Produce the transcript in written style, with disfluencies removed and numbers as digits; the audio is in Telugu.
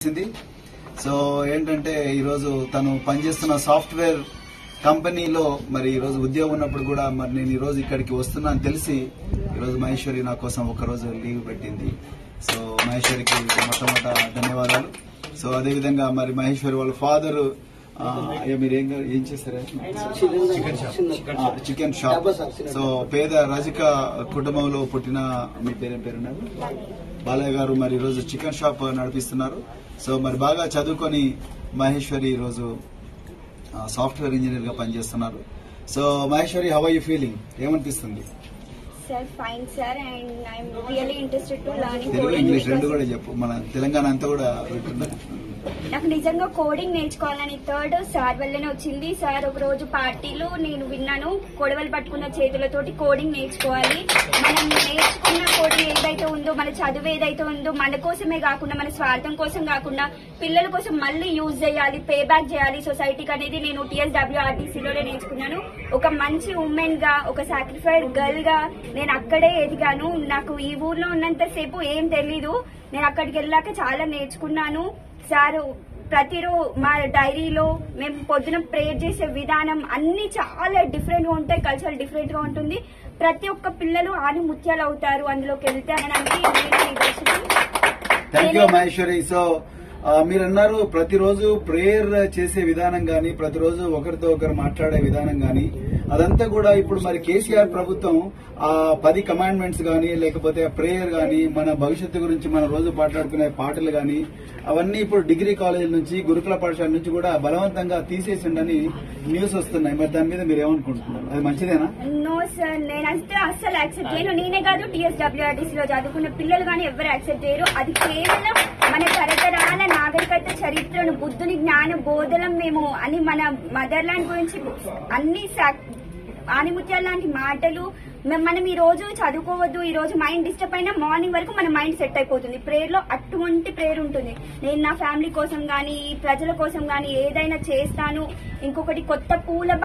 సో ఏంటంటే ఈరోజు తను పనిచేస్తున్న సాఫ్ట్వేర్ కంపెనీలో మరి ఈరోజు ఉద్యోగం ఉన్నప్పుడు కూడా మరి నేను ఈరోజు ఇక్కడికి వస్తున్నా అని తెలిసి ఈరోజు మహేశ్వరి నా కోసం ఒకరోజు లీవ్ పెట్టింది. సో మహేశ్వరికి మొట్టమొదట ధన్యవాదాలు. సో అదేవిధంగా మరి మహేశ్వరి వాళ్ళ ఫాదర్ మీరు ఏం చేస్తారా? Chicken shop. సో పేద రజిక కుటుంబంలో పుట్టిన మీ పేరున్నారు బాలయ్య గారు మరి ఈరోజు చికెన్ షాప్ నడిపిస్తున్నారు. సో మరి బాగా చదువుకొని మహేశ్వరి ఈరోజు సాఫ్ట్వేర్ ఇంజనీర్ గా పనిచేస్తున్నారు. So Maheshwari, how are you feeling? ఏమనిపిస్తుంది? Sir fine sir, and I'm really interested to learning Telugu English రెండు కూడా చెప్పు. మన తెలంగాణ అంతా కూడా నాకు నిజంగా కోడింగ్ నేర్చుకోవాలని థర్డ్ సార్ వల్లనే వచ్చింది. సార్ ఒక రోజు పార్టీలో నేను విన్నాను, కొడవలు పట్టుకున్న చేతులతోటి కోడింగ్ నేర్చుకోవాలి. మనం నేర్చుకున్న కోడింగ్ ఏదైతే ఉందో, మన చదువు ఏదైతే ఉందో మన కోసమే కాకుండా, మన స్వార్థం కోసం కాకుండా పిల్లల కోసం మళ్ళీ యూజ్ చేయాలి, పే బ్యాక్ చేయాలి సొసైటీకి అనేది నేను TSWRTCలోనే నేర్చుకున్నాను. ఒక మంచి ఉమెన్ గా, ఒక సాక్రిఫైడ్ గర్ల్ గా నేను అక్కడే ఎదిగాను. నాకు ఈ ఊర్లో ఉన్నంత సేపు ఏం తెలీదు, నేను అక్కడికి వెళ్ళాక చాలా నేర్చుకున్నాను. సార్ ప్రతిరోజు మా డైరీలో మేము పొద్దున ప్రేయర్ చేసే విధానం అన్ని చాలా డిఫరెంట్ గా ఉంటాయి, కల్చర్ డిఫరెంట్ గా ఉంటుంది. ప్రతి ఒక్క పిల్లలు ఆని ముత్యాలు అవుతారు అందులోకి వెళ్తే అని థ్యాంక్ యూ మహేశ్వరి. సో మీరు అన్నారు ప్రతిరోజు ప్రేయర్ చేసే విధానం గాని, ప్రతిరోజు ఒకరితో ఒకరు మాట్లాడే విధానం గాని, అదంతా కూడా ఇప్పుడు మరి కేసీఆర్ ప్రభుత్వం ఆ 10 కమాండ్మెంట్స్ గాని, లేకపోతే ప్రేయర్ గాని, మన భవిష్యత్తు గురించి మనం రోజు మాట్లాడుకునే పాటలు గాని, అవన్నీ ఇప్పుడు డిగ్రీ కాలేజీల నుంచి, గురుకుల పాఠశాల నుంచి కూడా బలవంతంగా తీసేసిండని న్యూస్ వస్తున్నాయి. మరి దాని మీద మీరు ఏమనుకుంటున్నారు? అది మంచిదేనా? నో సార్, నేనంటే అస్సలు యాక్సెప్ట్ చేయను. నేనే కాదు, TSWRTCలో చదువుకున్న పిల్లలు గానీ ఎవరు యాక్సెప్ట్ చేయరు. అది కేవలం మన తరతరాల నాగరికత చరిత్రను, బుద్ధుని జ్ఞాన బోధనం మేము అని మన మదర్ ల్యాండ్ గురించి అన్ని ఆనిముత్యాల లాంటి మాటలు మనం ఈ రోజు చదువుకోవద్దు. ఈ రోజు మైండ్ డిస్టర్బ్ అయినా మార్నింగ్ వరకు మన మైండ్ సెట్ అయిపోతుంది. ప్రేయర్ లో అటువంటి ప్రేయర్ ఉంటుంది. నేను నా ఫ్యామిలీ కోసం గానీ, ప్రజల కోసం గానీ ఏదైనా చేస్తాను. ఇంకొకటి కొత్త పూల